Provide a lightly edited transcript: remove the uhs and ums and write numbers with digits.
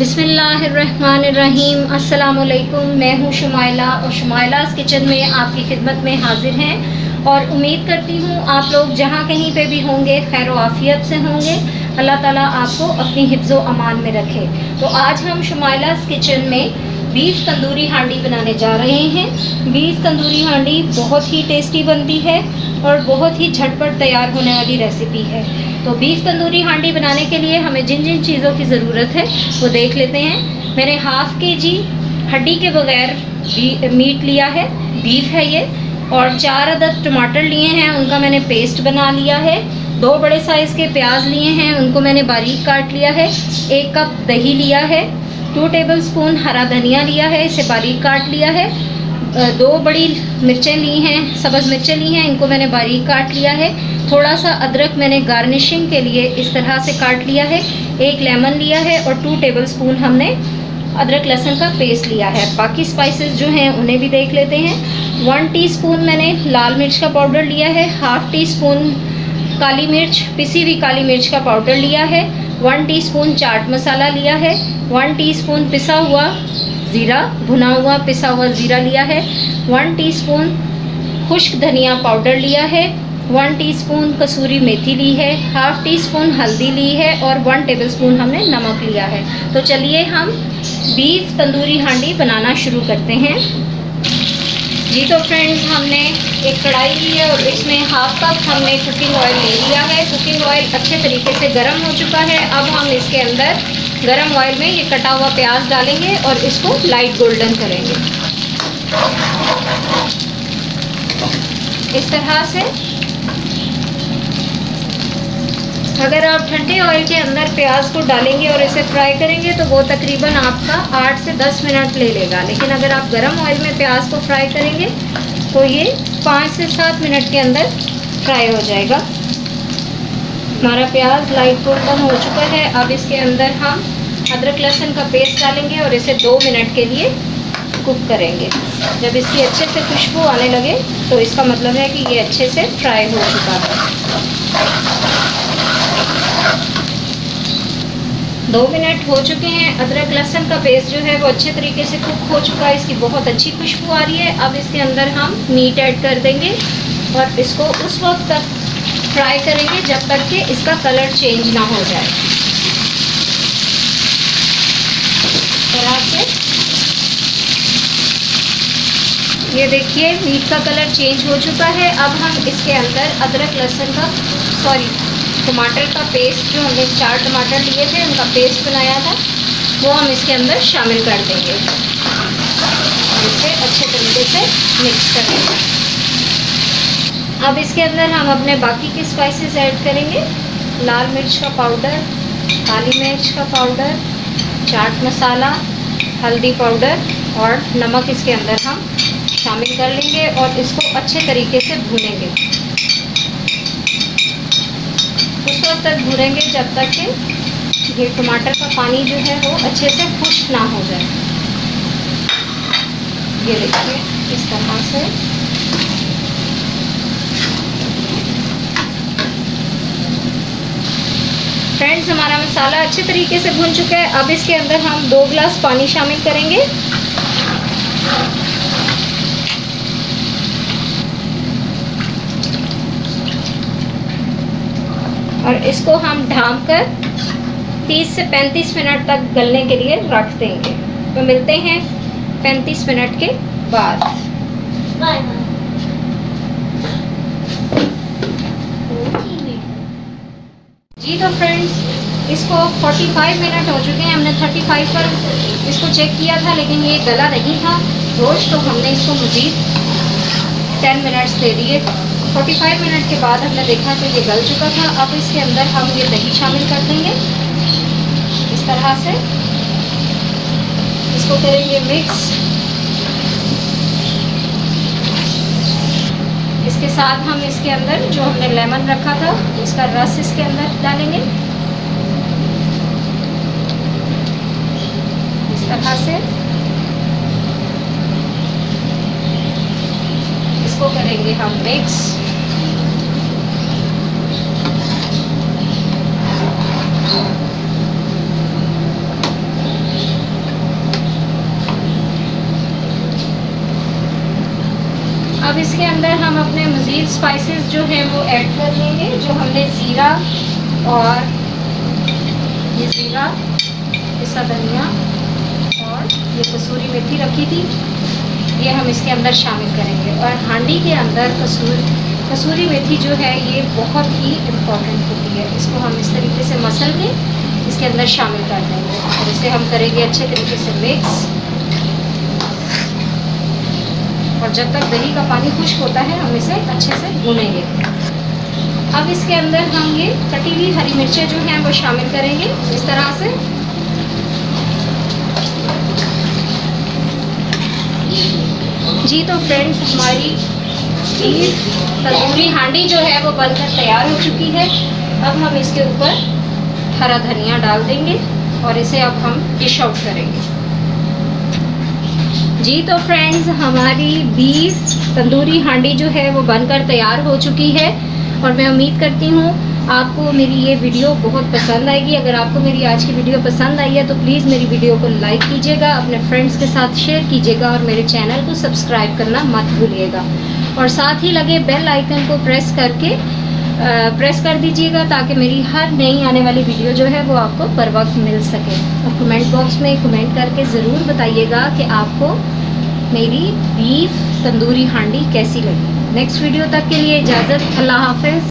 बिस्मिल्लाहिर्रहमानिर्रहीम। अस्सलाम वालेकुम। मैं हूँ shomaila और shomailah's किचन में आपकी खिदमत में हाजिर हैं और उम्मीद करती हूँ आप लोग जहाँ कहीं पे भी होंगे खैर व आफियत से होंगे। अल्लाह ताला आपको अपनी हिफ्ज़ो अमान में रखे। तो आज हम shomailah's किचन में बीफ तंदूरी हांडी बनाने जा रहे हैं। बीफ तंदूरी हांडी बहुत ही टेस्टी बनती है और बहुत ही झटपट तैयार होने वाली रेसिपी है। तो बीफ तंदूरी हांडी बनाने के लिए हमें जिन जिन चीज़ों की ज़रूरत है वो देख लेते हैं। मैंने हाफ़ kg हड्डी के बगैर मीट लिया है, बीफ है ये, और 4 अदद टमाटर लिए हैं, उनका मैंने पेस्ट बना लिया है। 2 बड़े साइज़ के प्याज लिए हैं, उनको मैंने बारीक काट लिया है। 1 कप दही लिया है। 2 टेबलस्पून हरा धनिया लिया है, इसे बारीक काट लिया है। 2 बड़ी मिर्चें ली हैं, सब्ज़ मिर्चें ली हैं, इनको मैंने बारीक काट लिया है। थोड़ा सा अदरक मैंने गार्निशिंग के लिए इस तरह से काट लिया है। 1 लेमन लिया है और 2 टेबलस्पून हमने अदरक लहसुन का पेस्ट लिया है। बाकी स्पाइसेस जो हैं उन्हें भी देख लेते हैं। 1 टीस्पून मैंने लाल मिर्च का पाउडर लिया है। हाफ़ टीस्पून काली मिर्च, पिसी हुई काली मिर्च का पाउडर लिया है। 1 टीस्पून चाट मसाला लिया है। 1 टीस्पून पिसा हुआ ज़ीरा, भुना हुआ पिसा हुआ ज़ीरा लिया है। 1 टीस्पून खुश्क धनिया पाउडर लिया है। 1 टीस्पून कसूरी मेथी ली है। हाफ़ टीस्पून हल्दी ली है और 1 टेबलस्पून हमने नमक लिया है। तो चलिए हम बीफ तंदूरी हांडी बनाना शुरू करते हैं। जी तो फ्रेंड्स, हमने एक कढ़ाई ली है और इसमें हाफ़ कप हमने कुकिंग ऑयल ले लिया है। कुकिंग ऑयल अच्छे तरीके से गर्म हो चुका है। अब हम इसके अंदर गर्म ऑयल में ये कटा हुआ प्याज डालेंगे और इसको लाइट गोल्डन करेंगे इस तरह से। अगर आप ठंडे ऑयल के अंदर प्याज को डालेंगे और इसे फ्राई करेंगे तो वो तकरीबन आपका 8 से 10 मिनट ले लेगा, लेकिन अगर आप गर्म ऑयल में प्याज को फ्राई करेंगे तो ये 5 से 7 मिनट के अंदर फ्राई हो जाएगा। हमारा प्याज लाइट गोल्डन हो चुका है। अब इसके अंदर हम अदरक लहसुन का पेस्ट डालेंगे और इसे 2 मिनट के लिए कुक करेंगे। जब इसकी अच्छे से खुशबू आने लगे तो इसका मतलब है कि ये अच्छे से फ्राई हो चुका है। 2 मिनट हो चुके हैं। अदरक लहसुन का पेस्ट जो है वो अच्छे तरीके से कुक हो चुका है। इसकी बहुत अच्छी खुशबू आ रही है। अब इसके अंदर हम मीट ऐड कर देंगे और इसको उस वक्त तक फ्राई करेंगे जब तक कि इसका कलर चेंज ना हो जाए। तरह से ये देखिए मीट का कलर चेंज हो चुका है। अब हम इसके अंदर अदरक लहसुन का टमाटर का पेस्ट, जो हमने 4 टमाटर लिए थे उनका पेस्ट बनाया था, वो हम इसके अंदर शामिल कर देंगे और इसे अच्छे तरीके से मिक्स करेंगे। अब इसके अंदर हम अपने बाकी के स्पाइसेस ऐड करेंगे। लाल मिर्च का पाउडर, काली मिर्च का पाउडर, चाट मसाला, हल्दी पाउडर और नमक इसके अंदर हम शामिल कर लेंगे और इसको अच्छे तरीके से भूनेंगे। उस वक्त तक भूनेंगे जब तक कि ये टमाटर का पानी जो है वो अच्छे से खुश्क ना हो जाए। ये देखिए इस तरह से। फ्रेंड्स, हमारा मसाला अच्छे तरीके से भुन चुका है। अब इसके अंदर हम 2 गिलास पानी शामिल करेंगे और इसको हम ढाँप कर 30 से 35 मिनट तक गलने के लिए रख देंगे। तो मिलते हैं 35 मिनट के बाद। जी तो फ्रेंड्स, इसको 45 मिनट हो चुके हैं। हमने 35 पर इसको चेक किया था लेकिन ये गला नहीं था गोश्त, तो हमने इसको मज़ीद 10 मिनट्स दे दिए। 45 मिनट के बाद हमने देखा कि ये गल चुका था। अब इसके अंदर हम ये दही शामिल कर देंगे इस तरह से। इसको करेंगे मिक्स। इसके साथ हम इसके अंदर जो हमने लेमन रखा था उसका रस इसके अंदर डालेंगे इस तरह से। इसको करेंगे हम मिक्स। इसके अंदर हम अपने मज़ीद स्पाइसेस जो है वो ऐड कर लेंगे। जो हमने ज़ीरा और ये ज़ीरा, पिसा धनिया और ये कसूरी मेथी रखी थी, ये हम इसके अंदर शामिल करेंगे। और हांडी के अंदर कसूरी मेथी जो है ये बहुत ही इम्पॉर्टेंट होती है। इसको हम इस तरीके से मसल के इसके अंदर शामिल कर देंगे और इसे हम करेंगे अच्छे तरीके से मिक्स। और जब तक दही का पानी खुश्क होता है हम इसे अच्छे से भूनेंगे। अब इसके अंदर हम ये कटी हुई हरी मिर्चें जो हैं वो शामिल करेंगे इस तरह से। जी तो फ्रेंड्स, हमारी बीफ तंदूरी हांडी जो है वो बनकर तैयार हो चुकी है। अब हम इसके ऊपर हरा धनिया डाल देंगे और इसे अब हम डिश आउट करेंगे। जी तो फ्रेंड्स, हमारी बीफ तंदूरी हांडी जो है वो बनकर तैयार हो चुकी है और मैं उम्मीद करती हूँ आपको मेरी ये वीडियो बहुत पसंद आएगी। अगर आपको मेरी आज की वीडियो पसंद आई है तो प्लीज़ मेरी वीडियो को लाइक कीजिएगा, अपने फ्रेंड्स के साथ शेयर कीजिएगा और मेरे चैनल को सब्सक्राइब करना मत भूलिएगा। और साथ ही लगे बेल आइकन को प्रेस कर दीजिएगा ताकि मेरी हर नई आने वाली वीडियो जो है वो आपको बर वक्त मिल सके। और कमेंट बॉक्स में कमेंट करके ज़रूर बताइएगा कि आपको मेरी बीफ तंदूरी हांडी कैसी लगी। नेक्स्ट वीडियो तक के लिए इजाज़त, अल्लाह हाफ़िज़।